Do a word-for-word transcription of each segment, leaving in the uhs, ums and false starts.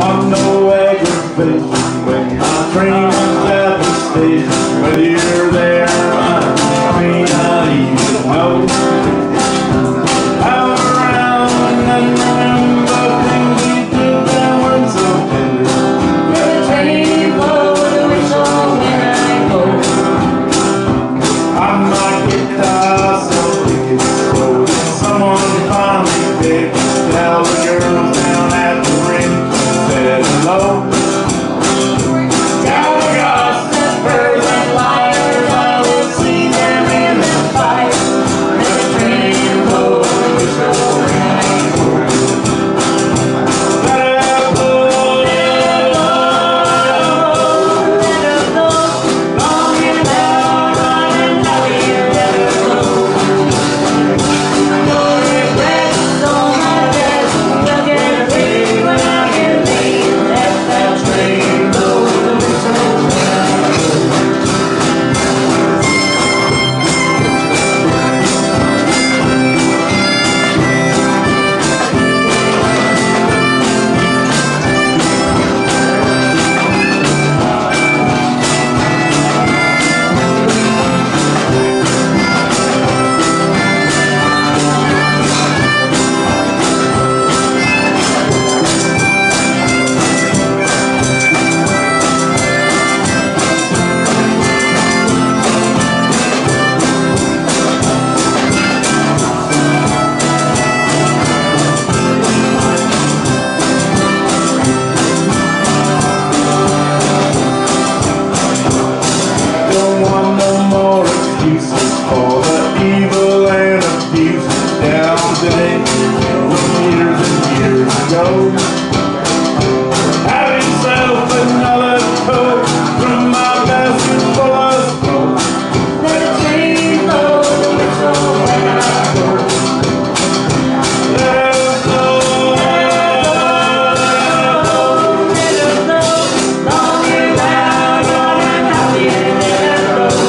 want no aggravation when my train is at the station. Whether you're there I may not even know. I'm around and remember things we did that weren't so tender. Let the train blow the whistle when I go. I might get tired, so think it's slow. Someone finally picked tell the girls down at the ring said hello. For the evil and abuse down today from years and years ago. Have yourself another coat from my basket full of smoke. Let the train blow the whistle when I go. Let it blow, let it blow, long and loud, long and happy, let it blow.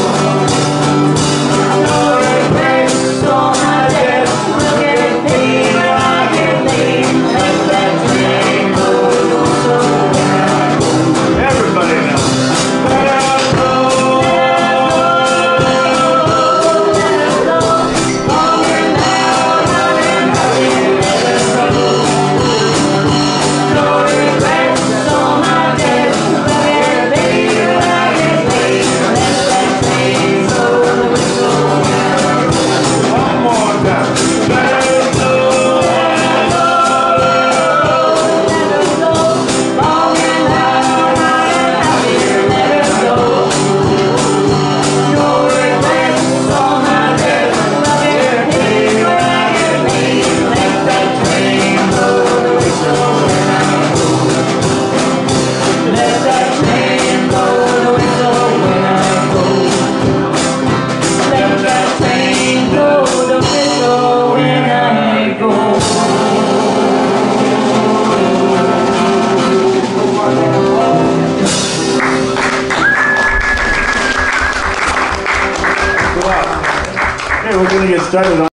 Okay, we're going to get started on